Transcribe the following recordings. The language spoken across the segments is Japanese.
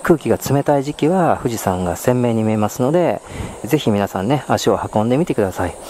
空気が冷たい時期は富士山が鮮明に見えますので、ぜひ皆さんね、足を運んでみてください。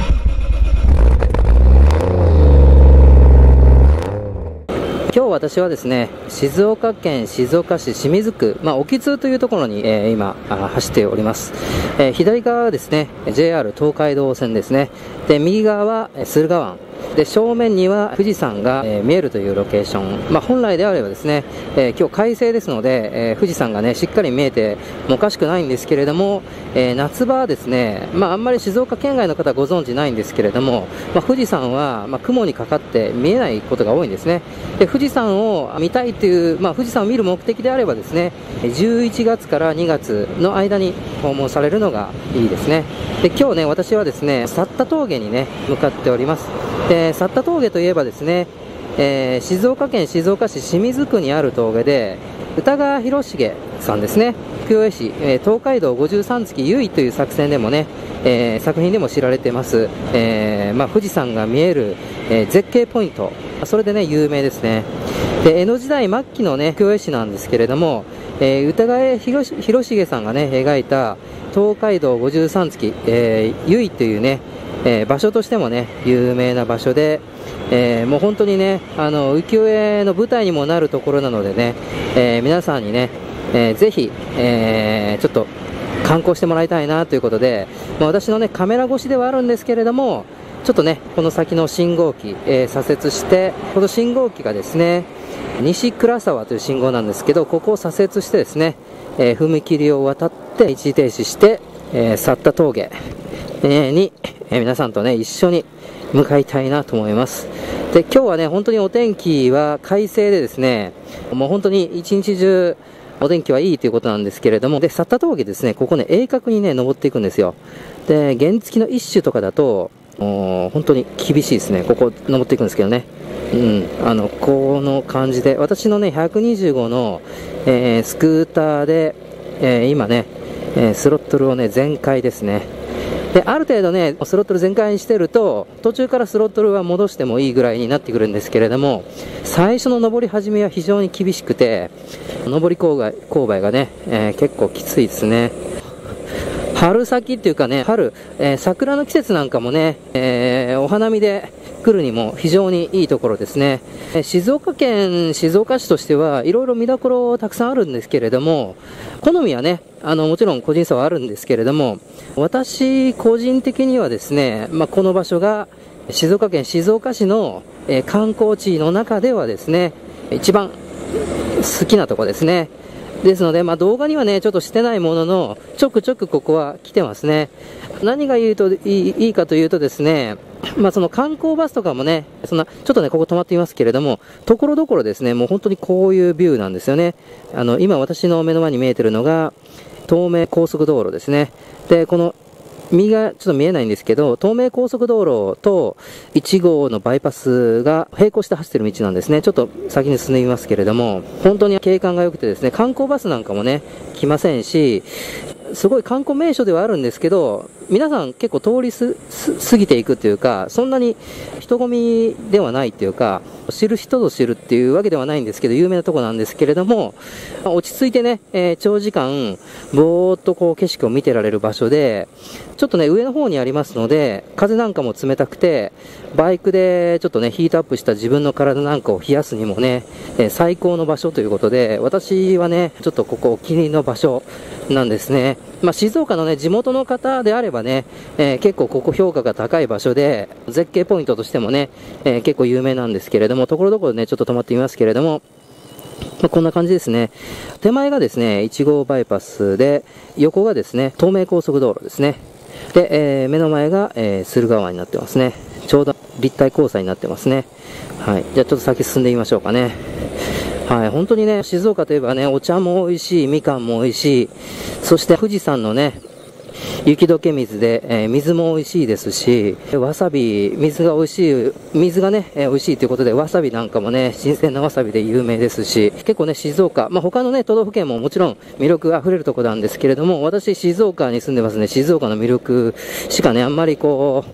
今日私はですね、静岡県静岡市清水区、沖津というところに、今走っております。左側はですね、JR 東海道線ですね。で、右側は駿河湾。で、正面には富士山が見えるというロケーション。本来であればですね、今日快晴ですので、富士山がね、しっかり見えてもおかしくないんですけれども、夏場はですね、あんまり静岡県外の方はご存知ないんですけれども、富士山は雲にかかって見えないことが多いんですね。で、富士山を見たいという、富士山を見る目的であればですね、11月から2月の間に訪問されるのがいいですね。で、今日ね、私はですね、殺多峠にね、向かっております。で、殺多峠といえばですね、静岡県静岡市清水区にある峠で、歌川広重さんですね、浮世絵師、東海道53月結という作戦でもね、作品でも知られています、富士山が見える、絶景ポイント、それでね、有名ですね。で、江戸時代末期のね、浮世絵師なんですけれども、歌川広重さんがね、描いた東海道53月、結というね、場所としてもね、有名な場所で、もう本当にね、浮世絵の舞台にもなるところなのでね、皆さんにね、ぜひ、ちょっと観光してもらいたいなということで、私のね、カメラ越しではあるんですけれども、ちょっとね、この先の信号機、左折して、この信号機がですね、西倉沢という信号なんですけど、ここを左折してですね、踏切を渡って一時停止して、殺多峠、に、皆さんとね、一緒に向かいたいなと思います。で、今日はね、本当にお天気は快晴でですね、もう本当に一日中お天気はいいということなんですけれども、で、殺多峠ですね、ここね、鋭角にね、登っていくんですよ。で、原付の一種とかだと、本当に厳しいですね。ここ登っていくんですけどね。この感じで、私のね、125の、スクーターで、今ね、スロットルをね、全開ですね。で、ある程度ね、スロットル全開にしてると、途中からスロットルは戻してもいいぐらいになってくるんですけれども、最初の登り始めは非常に厳しくて、登り勾配がね、結構きついですね。春先っていうかね、春、桜の季節なんかもね、お花見で来るにも非常にいいところですね。静岡県静岡市としてはいろいろ見どころたくさんあるんですけれども、好みはね、もちろん個人差はあるんですけれども、私個人的にはですね、この場所が静岡県静岡市の、観光地の中ではですね、一番好きなところですね。ですので、動画にはね、ちょっとしてないものの、ちょくちょくここは来てますね。何がいいかというとですね、その観光バスとかもね、ちょっとね、ここ止まっていますけれども、ところどころですね、もう本当にこういうビューなんですよね。今私の目の前に見えてるのが、東名高速道路ですね。で、この右がちょっと見えないんですけど、東名高速道路と1号のバイパスが並行して走ってる道なんですね。ちょっと先に進んでみますけれども、本当に景観が良くてですね、観光バスなんかもね、来ませんし、すごい観光名所ではあるんですけど、皆さん結構通り過ぎていくというか、そんなに人混みではないというか、知る人ぞ知るっていうわけではないんですけど、有名なとこなんですけれども、落ち着いてね、長時間、ぼーっとこう景色を見てられる場所で、ちょっとね、上の方にありますので、風なんかも冷たくて、バイクでちょっとね、ヒートアップした自分の体なんかを冷やすにもね、最高の場所ということで、私はね、ちょっとここお気に入りの場所なんですね。静岡のね、地元の方であればね、結構ここ評価が高い場所で、絶景ポイントとしてもね、結構有名なんですけれども、ところどころね、ちょっと止まってみますけれども、こんな感じですね。手前がですね、1号バイパスで、横がですね、東名高速道路ですね。で、目の前が、駿河湾になってますね。ちょうど立体交差になってますね。はい。じゃあちょっと先進んでみましょうかね。はい。本当にね、静岡といえばね、お茶も美味しい、みかんも美味しい、そして富士山のね、雪解け水で、水も美味しいですし、わさび、水がね、美味しいということで、わさびなんかもね、新鮮なわさびで有名ですし、結構ね、静岡、他のね、都道府県ももちろん魅力あふれるところなんですけれども、私、静岡に住んでますね、静岡の魅力しかね、あんまりこう、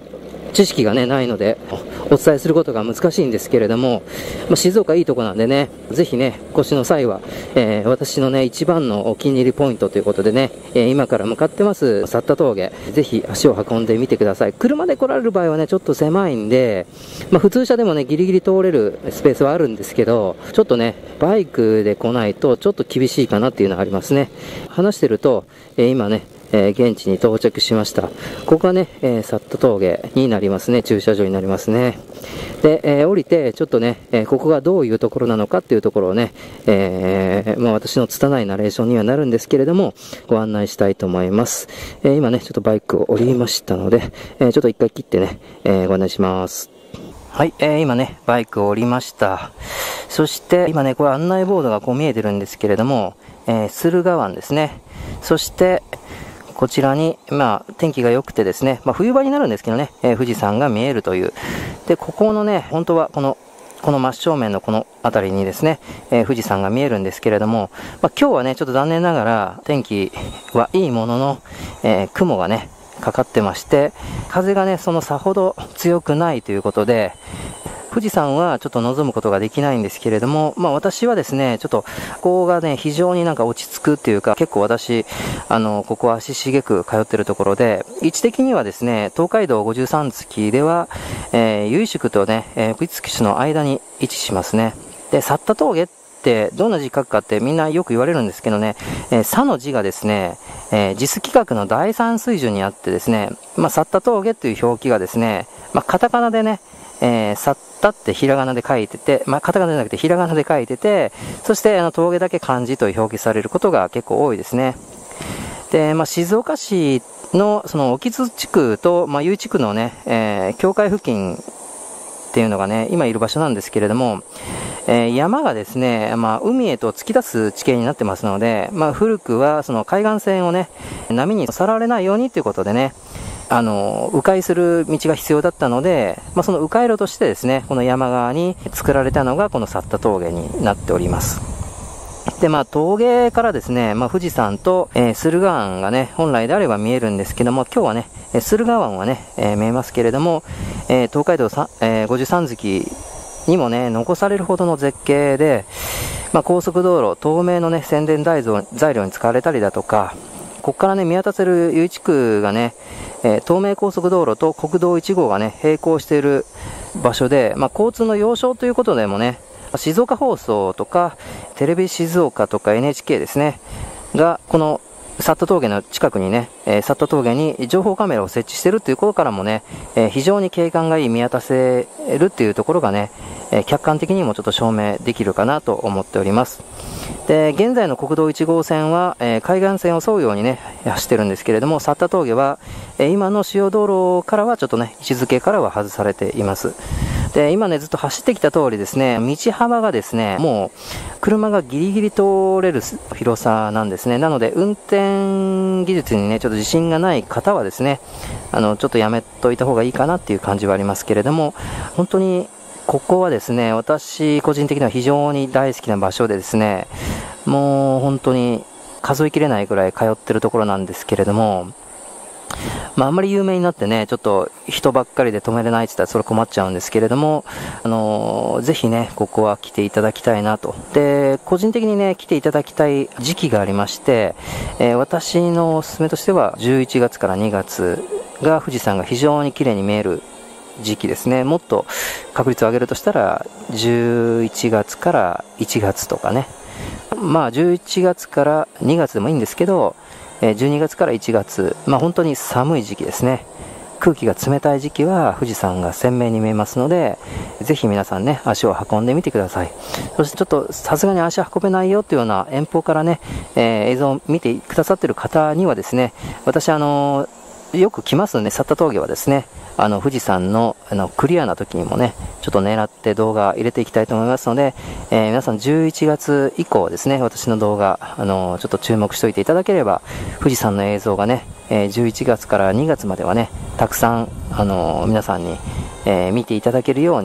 知識がね、ないので、お伝えすることが難しいんですけれども、静岡いいとこなんでね、ぜひね、お越しの際は、私のね、一番のお気に入りポイントということでね、今から向かってます、去った峠、ぜひ足を運んでみてください。車で来られる場合はね、ちょっと狭いんで、普通車でもね、ギリギリ通れるスペースはあるんですけど、ちょっとね、バイクで来ないとちょっと厳しいかなっていうのはありますね。話してると、今ね、現地に到着しました。ここがね、去った峠になりますね。駐車場になりますね。で、降りて、ちょっとね、ここがどういうところなのかっていうところをね、私の拙いナレーションにはなるんですけれども、ご案内したいと思います。今ね、ちょっとバイクを降りましたので、ちょっと一回切ってね、ご案内します。はい、今ね、バイクを降りました。そして、今ね、これ案内ボードがこう見えてるんですけれども、駿河湾ですね。そして、こちらに、天気が良くてですね、冬場になるんですけどね、富士山が見えるという。で、ここのね、本当はこの真正面のこの辺りにですね、富士山が見えるんですけれども、今日はね、ちょっと残念ながら天気はいいものの、雲がね、かかってまして、風がね、さほど強くないということで、富士山はちょっと望むことができないんですけれども、私はですね、ちょっと、ここがね、非常になんか落ち着くっていうか、結構私、ここは足しげく通ってるところで、位置的にはですね、東海道53月では、由緒とね、福井市の間に位置しますね。で、去った峠ってどんな字書くかってみんなよく言われるんですけどね、さの字がですね、JIS規格の第3水準にあってですね、去った峠っていう表記がですね、カタカナでね、去ったってひらがなで書いてて、カタカナじゃなくてひらがなで書いてて、そして峠だけ漢字と表記されることが結構多いですね。で、静岡市のその興津地区と、由井地区のね、境界付近っていうのがね、今いる場所なんですけれども、山がですね、海へと突き出す地形になってますので、古くはその海岸線をね、波にさらわれないようにということでね、迂回する道が必要だったので、その迂回路としてですね、この山側に作られたのがこの去った峠になっております。で、峠からですね、富士山と、駿河湾がね、本来であれば見えるんですけども、今日はね、駿河湾はね、見えますけれども、東海道53月にもね、残されるほどの絶景で、高速道路、透明のね、宣伝材料に使われたりだとか、ここからね、見渡せる由井地区がね、東名高速道路と国道1号がね、並行している場所で、交通の要衝ということでもね、静岡放送とか、テレビ静岡とか NHK ですね、が、この、去った峠の近くにね、去った峠に情報カメラを設置しているということからもね、非常に景観がいい見渡せるっていうところがね、客観的にもちょっと証明できるかなと思っております。で、現在の国道1号線は、海岸線を沿うようにね、走ってるんですけれども、去った峠は、今の主要道路からはちょっとね、位置づけからは外されています。で、今ね、ずっと走ってきた通りですね、道幅がですね、もう、車がギリギリ通れる広さなんですね。なので、運転技術にね、ちょっと自信がない方はですね、ちょっとやめといた方がいいかなっていう感じはありますけれども、本当に、ここはですね、私個人的には非常に大好きな場所でですね、もう本当に数えきれないくらい通ってるところなんですけれども、あんまり有名になってね、ちょっと人ばっかりで止めれないって言ったらそれ困っちゃうんですけれども、ぜひね、ここは来ていただきたいなと。で、個人的にね、来ていただきたい時期がありまして、私のおすすめとしては、11月から2月が富士山が非常に綺麗に見える時期ですね。もっと確率を上げるとしたら、11月から1月とかね。11月から2月でもいいんですけど、12月から1月、本当に寒い時期ですね。空気が冷たい時期は富士山が鮮明に見えますので、ぜひ皆さんね、足を運んでみてください。そしてちょっとさすがに足運べないよというような遠方からね、映像を見てくださっている方にはですね、私よく来ますので、去った峠はですね、富士山のクリアな時にもね、ちょっと狙って動画入れていきたいと思いますので、皆さん11月以降ですね、私の動画、ちょっと注目しておいていただければ、富士山の映像がね、11月から2月まではね、たくさん、皆さんに、見ていただけるように、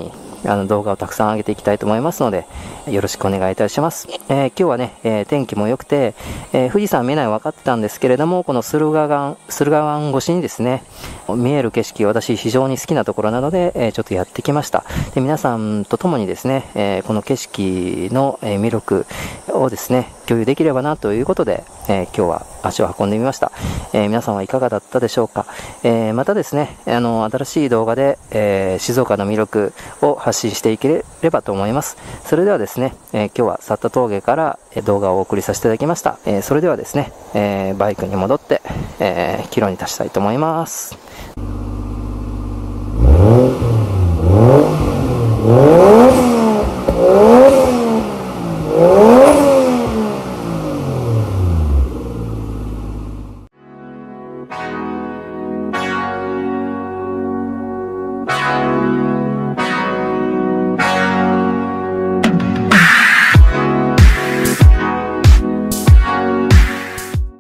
動画をたくさん上げていきたいと思いますので、よろしくお願いいたします。今日はね、天気も良くて、富士山見えないの分かってたんですけれども、この駿河湾越しにですね、見える景色、私非常に好きなところなので、ちょっとやってきました。で、皆さんと共にですね、この景色の魅力をですね、共有できればなということで、今日は足を運んでみました。皆さんはいかがだったでしょうか。またですね、新しい動画で、静岡の魅力を発信していければと思います。それではですね、今日は佐田峠から動画をお送りさせていただきました。それではですね、バイクに戻って、帰路に立ちたいと思います。